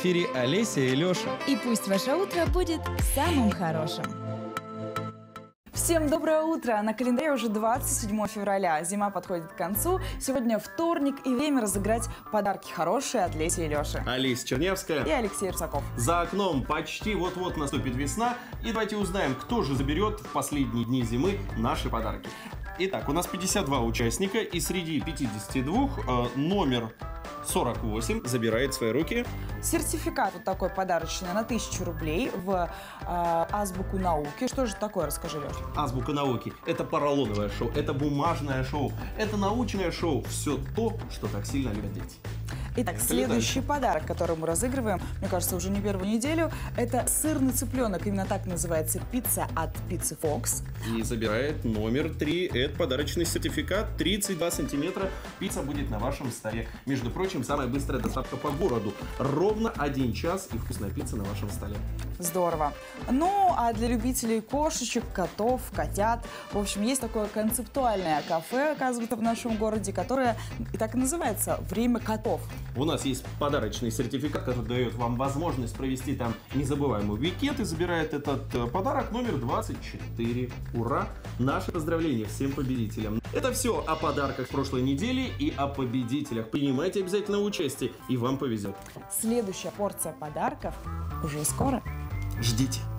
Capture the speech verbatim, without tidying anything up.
эфире Олеся и Леша. И пусть ваше утро будет самым хорошим. Всем доброе утро! На календаре уже двадцать седьмое февраля. Зима подходит к концу. Сегодня вторник и время разыграть подарки хорошие от Леси и Леши. Олеся Чернявская И Алексей Русаков. За окном почти вот-вот наступит весна. И давайте узнаем, кто же заберет в последние дни зимы наши подарки. Итак, у нас пятьдесят два участника, и среди пятидесяти двух э, номер сорок восемь забирает в свои руки Сертификат вот такой подарочный на тысячу рублей в э, Азбуку науки. Что же такое, расскажи, Леш. Азбука науки. Это поролоновое шоу, это бумажное шоу, это научное шоу. Все то, что так сильно любят дети. Итак, Поехали следующий дальше. подарок, который мы разыгрываем, мне кажется, уже не первую неделю, это сырный цыпленок. Именно так называется пицца от Pizza Fox. И забирает номер три. Это подарочный сертификат. тридцать два сантиметра. Пицца будет на вашем столе. Между прочим, самая быстрая доставка по городу. Ровно один час и вкусная пицца на вашем столе. Здорово. Ну, а для любителей кошечек, котов, котят, в общем, есть такое концептуальное кафе, оказывается, в нашем городе, которое и так и называется «Время котов». У нас есть подарочный сертификат, который дает вам возможность провести там незабываемый уикенд, и забирает этот э, подарок номер двадцать четыре. Ура! Наши поздравления всем победителям. Это все о подарках прошлой недели и о победителях. Принимайте обязательно участие, и вам повезет. Следующая порция подарков уже скоро. Ждите.